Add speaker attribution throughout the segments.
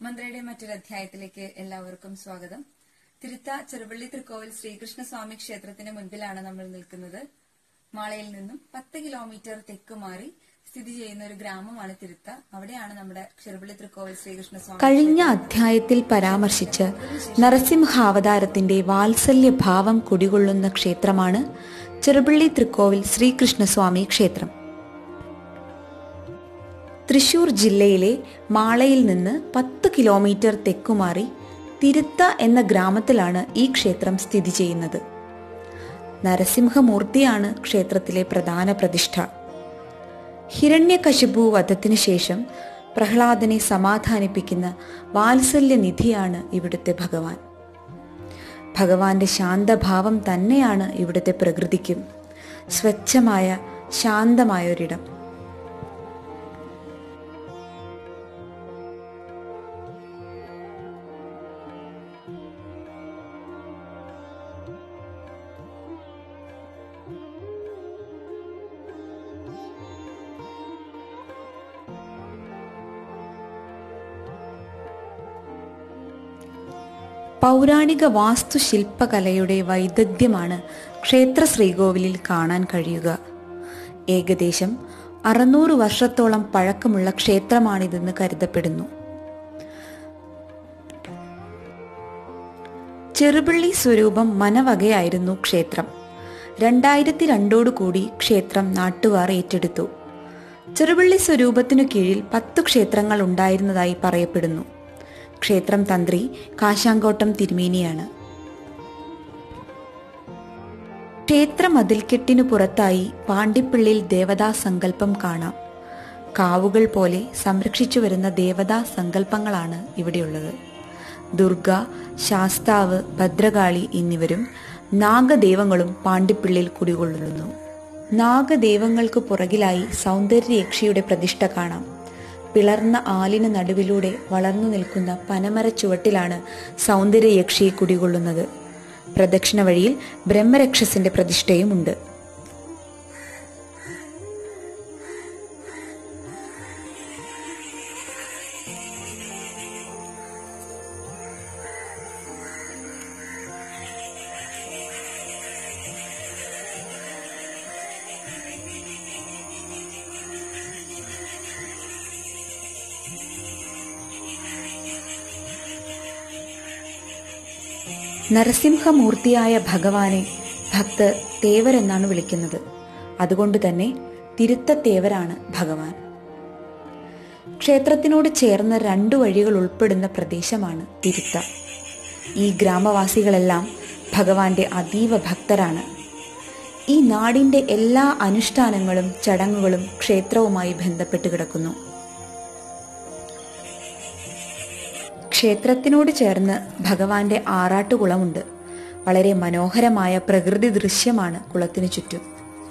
Speaker 1: മന്ത്രിയുടെ മറ്റൊരു അധ്യായത്തിലേക്ക് എല്ലാവർക്കും സ്വാഗതം. തിരുത്ത ചെറുപള്ളി തൃക്കോവിൽ ശ്രീകൃഷ്ണസ്വാമി ക്ഷേത്രത്തിന് മുൻപിലാണ് നമ്മൾ നിൽക്കുന്നത്. മാളയിൽ നിന്നും 10 കിലോമീറ്റർ തെക്ക് മാറി സ്ഥിതി ചെയ്യുന്ന ഒരു ഗ്രാമമാണ് തിരുത്ത. അവിടെയാണ് നമ്മുടെ ചെറുപള്ളി തൃക്കോവിൽ ശ്രീകൃഷ്ണസ്വാമി.
Speaker 2: കഴിഞ്ഞ അധ്യായത്തിൽ പരാമർശിച്ച് നരസിംഹാവതാരത്തിന്റെ വാത്സല്യഭാവം കുടികൊള്ളുന്ന ക്ഷേത്രമാണ് ചെറുപള്ളി തൃക്കോവിൽ ശ്രീകൃഷ്ണസ്വാമി ക്ഷേത്രം. തൃശൂർ ജില്ലയിലെ മാളയിൽ നിന്ന് 10 കിലോമീറ്റർ തെക്കുമാറി തിരുത്ത എന്ന ഗ്രാമത്തിലാണ് ഈ ക്ഷേത്രം സ്ഥിതി ചെയ്യുന്നത്. നരസിംഹമൂർത്തിയാണ് ക്ഷേത്രത്തിലെ പ്രധാന പ്രതിഷ്ഠ. ഹിരണ്യകശിപു വധത്തിനു ശേഷം പ്രഹ്ലാദനെ സമാധാനിപ്പിക്കുന്ന വാത്സല്യനിധിയാണ് ഇവിടുത്തെ ഭഗവാൻ. ഭഗവാന്റെ ശാന്തഭാവം തന്നെയാണ് ഇവിടുത്തെ പ്രകൃതിക്കും സ്വച്ഛമായ ശാന്തമായൊരിടം. പൗരാണിക വാസ്തുശില്പകലയുടെ വൈദഗ്ധ്യമാണ് ക്ഷേത്ര ശ്രീകോവിലിൽ കാണാൻ കഴിയുക. ഏകദേശം 600 വർഷത്തോളം പഴക്കമുള്ള ക്ഷേത്രമാണിതെന്ന് കരുതപ്പെടുന്നു. ചെറുപള്ളി സ്വരൂപം മനവകയായിരുന്നു ക്ഷേത്രം. 2002 കൂടി ക്ഷേത്രം നാട്ടുകാർ ഏറ്റെടുത്തു. ചെറുപള്ളി സ്വരൂപത്തിനു കീഴിൽ 10 ക്ഷേത്രങ്ങൾ ഉണ്ടായിരുന്നതായി പറയപ്പെടുന്നു. ക്ഷേത്രം തന്ത്രി കാശാങ്കോട്ടം തിരുമേനിയാണ്. ക്ഷേത്ര മതിൽക്കെട്ടിനു പുറത്തായി പാണ്ടിപ്പിള്ളിൽ ദേവതാ സങ്കല്പം കാണാം. കാവുകൾ പോലെ സംരക്ഷിച്ചു വരുന്ന ദേവതാ സങ്കല്പങ്ങളാണ് ഇവിടെയുള്ളത്. ദുർഗ, ശാസ്താവ്, ഭദ്രകാളി എന്നിവരും നാഗദേവങ്ങളും പാണ്ടിപ്പിള്ളിൽ കുടികൊള്ളുന്നു. നാഗദേവങ്ങൾക്ക് പുറകിലായി സൗന്ദര്യയക്ഷിയുടെ പ്രതിഷ്ഠ കാണാം. പിളർന്ന ആലിന് നടുവിലൂടെ വളർന്നു നിൽക്കുന്ന പനമര ചുവട്ടിലാണ് സൗന്ദര്യയക്ഷി കുടികൊള്ളുന്നത്. പ്രദക്ഷിണ വഴിയിൽ ബ്രഹ്മരക്ഷസിന്റെ പ്രതിഷ്ഠയുമുണ്ട്. നരസിംഹമൂർത്തിയായ ഭഗവാനെ ഭക്തർ തേവരെന്നാണ് വിളിക്കുന്നത്. അതുകൊണ്ട് തന്നെ തിരുത്തത്തേവരാണ് ഭഗവാൻ. ക്ഷേത്രത്തിനോട് ചേർന്ന 2 വഴികൾ ഉൾപ്പെടുന്ന പ്രദേശമാണ് തിരുത്ത. ഈ ഗ്രാമവാസികളെല്ലാം ഭഗവാന്റെ അതീവ ഭക്തരാണ്. ഈ നാടിന്റെ എല്ലാ അനുഷ്ഠാനങ്ങളും ചടങ്ങുകളും ക്ഷേത്രവുമായി ബന്ധപ്പെട്ട് കിടക്കുന്നു. ക്ഷേത്രത്തിനോട് ചേർന്ന് ഭഗവാന്റെ ആറാട്ടുകുളമുണ്ട്. വളരെ മനോഹരമായ പ്രകൃതി ദൃശ്യമാണ് കുളത്തിനു ചുറ്റും.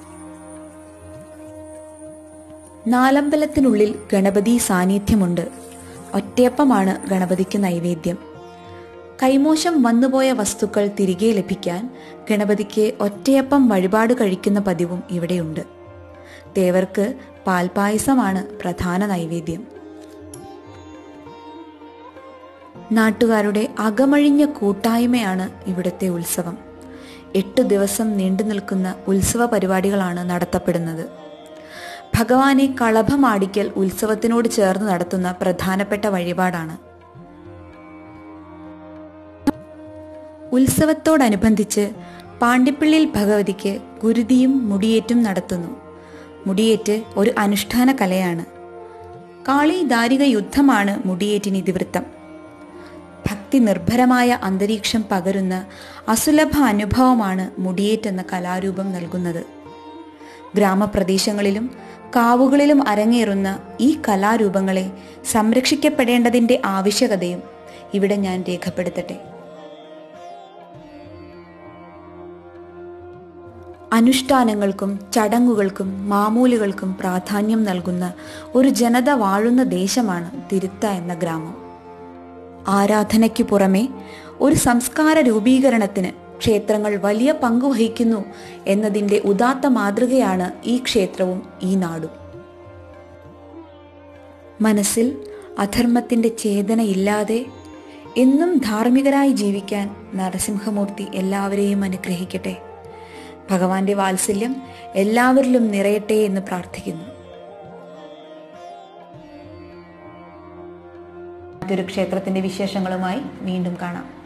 Speaker 2: നാലമ്പലത്തിനുള്ളിൽ ഗണപതി സാന്നിധ്യമുണ്ട്. ഒറ്റയപ്പമാണ് ഗണപതിക്ക് നൈവേദ്യം. കൈമോശം വന്നുപോയ വസ്തുക്കൾ തിരികെ ലഭിക്കാൻ ഗണപതിക്ക് ഒറ്റയപ്പം വഴിപാട് കഴിക്കുന്ന പതിവും ഇവിടെയുണ്ട്. തേവർക്ക് പാൽപായസമാണ് പ്രധാന നൈവേദ്യം. നാട്ടുകാരുടെ അകമഴിഞ്ഞ കൂട്ടായ്മയാണ് ഇവിടുത്തെ ഉത്സവം. 8 ദിവസം നീണ്ടു നിൽക്കുന്ന ഉത്സവ പരിപാടികളാണ് നടത്തപ്പെടുന്നത്. ഭഗവാനെ കളഭമാടിക്കൽ ഉത്സവത്തിനോട് ചേർന്ന് നടത്തുന്ന പ്രധാനപ്പെട്ട വഴിപാടാണ്. ഉത്സവത്തോടനുബന്ധിച്ച് പാണ്ടിപ്പിള്ളിൽ ഭഗവതിക്ക് ഗുരുതിയും മുടിയേറ്റും നടത്തുന്നു. മുടിയേറ്റ് ഒരു അനുഷ്ഠാന കലയാണ്. കാളി ദാരിക യുദ്ധമാണ് മുടിയേറ്റിന് ഇതിവൃത്തം. ഭക്തി നിർഭരമായ അന്തരീക്ഷം പകരുന്ന അസുലഭ അനുഭവമാണ് മുടിയേറ്റെന്ന കലാരൂപം നൽകുന്നത്. ഗ്രാമപ്രദേശങ്ങളിലും കാവുകളിലും അരങ്ങേറുന്ന ഈ കലാരൂപങ്ങളെ സംരക്ഷിക്കപ്പെടേണ്ടതിന്റെ ആവശ്യകതയും ഇവിടെ ഞാൻ രേഖപ്പെടുത്തട്ടെ. അനുഷ്ഠാനങ്ങൾക്കും ചടങ്ങുകൾക്കും മാമൂലുകൾക്കും പ്രാധാന്യം നൽകുന്ന ഒരു ജനത വാഴുന്ന ദേശമാണ് തിരുത്ത എന്ന ഗ്രാമം. ആരാധനയ്ക്കു പുറമെ ഒരു സംസ്കാര രൂപീകരണത്തിന് ക്ഷേത്രങ്ങൾ വലിയ പങ്കുവഹിക്കുന്നു എന്നതിൻ്റെ ഉദാത്ത മാതൃകയാണ് ഈ ക്ഷേത്രവും ഈ നാടും. മനസ്സിൽ അധർമ്മത്തിൻ്റെ ചേതനയില്ലാതെ എന്നും ധാർമ്മികരായി ജീവിക്കാൻ നരസിംഹമൂർത്തി എല്ലാവരെയും അനുഗ്രഹിക്കട്ടെ. ഭഗവാന്റെ വാത്സല്യം എല്ലാവരിലും നിറയട്ടെ എന്ന് പ്രാർത്ഥിക്കുന്നു. മറ്റൊരു ക്ഷേത്രത്തിന്റെ വിശേഷങ്ങളുമായി വീണ്ടും കാണാം.